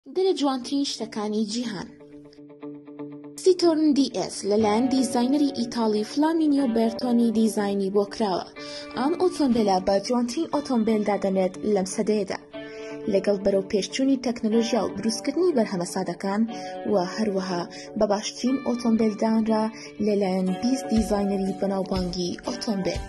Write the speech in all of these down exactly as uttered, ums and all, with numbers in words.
دەرە جوانترین شتەکانی جیهان. سیتۆرن دی ئێس لەلایەن دیزاینەری ئیتاڵی فلامینیۆ بێرتۆنی دیزاینی بۆ کراوە. ئەم ئۆتۆمبیلە بە جوانترین ئۆتۆمبیل دادەنێت لەم سەدەیەدا، لەگەڵ بەرەو پێشچوونی تەکنۆلۆژیا و دروستکردنی بەرهەمە سادەکان و هەروەها بە باشترین ئۆتۆمبیلدانرا لەلایەن بیست دیزاینەری بەناوبانگی ئۆتۆمبیل.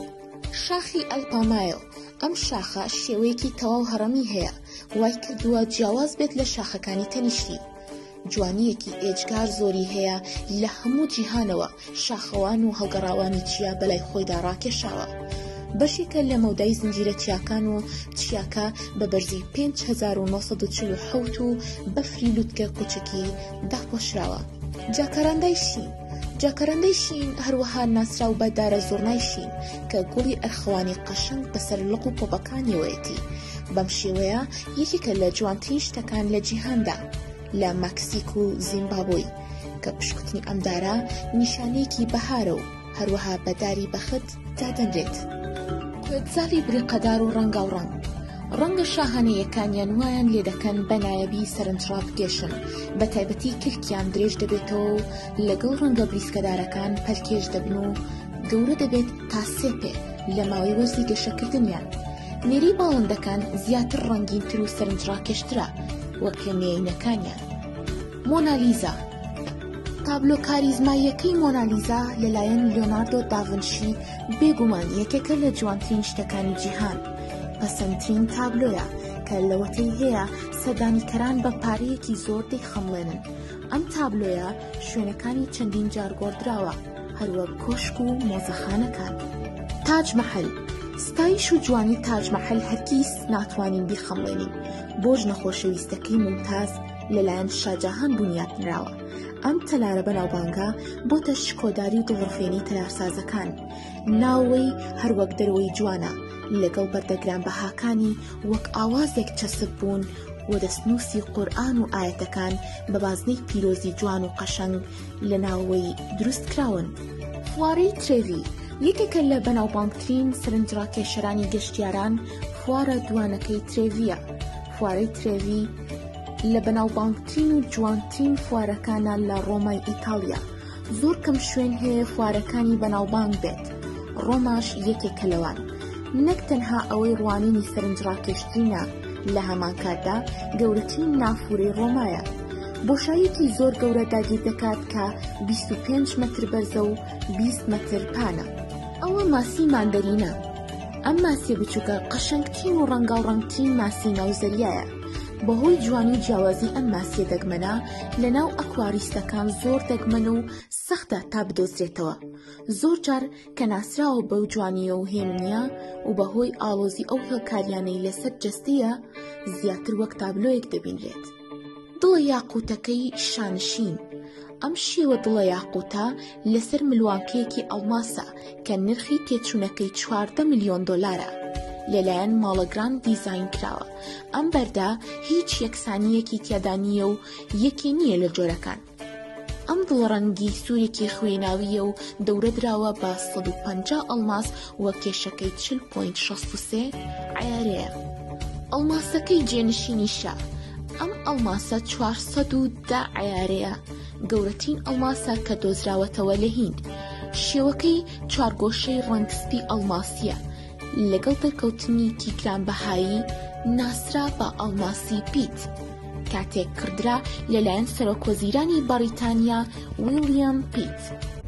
شاخی ئەلپامایۆ ئەم شاخە شێوەیەکی تەواو هەڕەمی هەیە، وای کردووە جیاواز بێت لە شاخەکانی تەنیشتی. جوانیەکی ئێجگار زۆری هەیە لە هەموو جیهانەوە، شاخەوان و هەڵگەڕاوانی چیا بەلای خۆیدا ڕاکێشاوە. بەشێکە لە مەودای زنجیرە چیاکان و چیاکە بە بەرزی پێنج هەزار و نۆ سەد و چل و حەوت و بەفری لوتکە کوچکی داپۆشراوە. جاکەرەندەی شین جاکەرەندەی شین هەروەها ناسراو بە دارە زۆرنای شین کە گوڵی ئەرخەوانی قەشنگ بەسەر لق و پۆپەکانیەوەیەتی. بەم شێوەیە یەکێکە لە جوانترین شتەکان لە جیهاندا لە مەکسیک و زیمبابوی کە پشکوتنی ئەمدارە نیشانەیەکی بەهارە و هەروەها بەداری بەخت دادەنرێت. کوێتزاری بریقەدار و ڕەنگاوڕەنگ ڕەنگە شاهانەیەکانیان وایان لێ دەکەن بە نایەبی سەرنجڕاک گێشن، بە تایبەتی کلکیان درێژ دەبێتەوە و لەگەڵ ڕەنگە بریسکەدارەکان پەرکێش دەبن و گەورە دەبێت تا سێ پێ لە ماوەی وەرزی گەشەکردنیان. نێری باڵندەکان زیاتر ڕەنگینتر و سەرنجڕاکێشترە وەک لە مێینەکانیان. مۆنالیزا تابلۆ کاریزماییەکەی مۆنالیزا لەلایەن لیۆناردۆ داڤنشی بێگومان یەکێکە لە جوانترین شتەکانی جیهان. پەسەندترین تابلۆیە کە لەوەتەی هەیە سەردانیکەران بە پارەیەکی زۆر دەیخەمڵێنن. ئەم تابلۆیە شوێنەکانی چەندین جار گۆڕدراوە، هەروەک کۆشک و مۆزەخانەکان. تاج مەحەل ستایش و جوانی تاج مەحەل هەرگیز ناتوانین بیخەمڵێنین. بۆ ژنە خۆشەویستەکەی مومتاز لەلایەن شاجاهان بنیاتنراوە. ئەم تەلارە بەناوبانگە بۆتە شکۆداری و دڵڕفێنی تەلارسازەکان. ناوەی هەروەک دەرەوەی جوانە، لەگەڵ بەردەگران بەهاکانی وەک ئاوازێک چەسب بوون و دەستنووسی قورئان و ئایەتەکان بە بازنەی پیرۆزی جوان و قەشەنگ لە ناوەی دروست کراون. فوارەی ترێڤی یەکێکە لە بەناوبانگترین سەرنجڕاکێشەرانی گەشتیاران. فوارە دوانەکەی ترێڤیە. فوارەی ترێڤی لە بەناوبانگترین و جوانترین فوارەکانە لە ڕۆمای ئیتاڵیا. زۆر کەم شوێن هەیە فوارەکانی بەناوبانگ بێت، ڕۆماش یەکێکە لەوان. نەک تەنها ئەوەی ڕوانینی سەرنجڕاکێشترینە، لە هەمان کاتدا گەورەترین نافورەی ڕۆمایە. بۆشاییەکی زۆر گەورە داگیر دەکات کە بیست و پێنج مەتر بەرزە و بیست مەتر پانە. ئەوە ماسی ماندەرینە. ئەم ماسیە بچووکە قەشەنگترین و ڕەنگاوڕەنگترین ماسی ناوزەریایە. بەهۆی جوانی و جیاوازی ئەم ماسیە دەگمەنە لەناو ئەکواریستەکان زۆر دەگمەنە و سەختە تا بدۆزرێتەوە. زۆر جار کە ناسراوە بەو جوانیە و هێمنیە و بەهۆی ئاڵۆزی ئەو هێڵکاریانەی لەسەر جەستەیە زیاتر وەک تابلۆیەک دەبینرێت. دڵە یاقوتەکەی شانشین ئەم شێوە دڵە یاقوتە لەسەر ملوانکەیەکی ئەڵماسە کە نرخی تێچوونەکەی چواردە ملیۆن دۆلارە. لەلایەن ماڵەگران دیزاین کراوە. ئەم بەردا هیچ یەکسانیەکی تیادا نییە و یەکی نییە لە جۆرەکان. ئەم دڵڕەنگی سوورێکی خوێناویە و دەورە دراوە بە سەد و پەنجا ئەڵماس وە کێشەکەی چل پۆینت شەست و سێ عیارەیە. ئەڵماسەکەی جێنشینیشە. ئەم ئەڵماسە چوارسەد و دا عیارەیە. گەورەترین ئەڵماسە کە دۆزراوەتەوە لە هیند. شێوەکەی چوارگۆشەی ڕەنگسپی ئەڵماسیە. لەگەڵ دەرکەوتنیکی گرانبەهایی ناسرا بە ئەڵماسی پیت، کاتێک کردرا لەلایەن سەرۆکوەزیرانی بەریتانیا ویلیام پیت.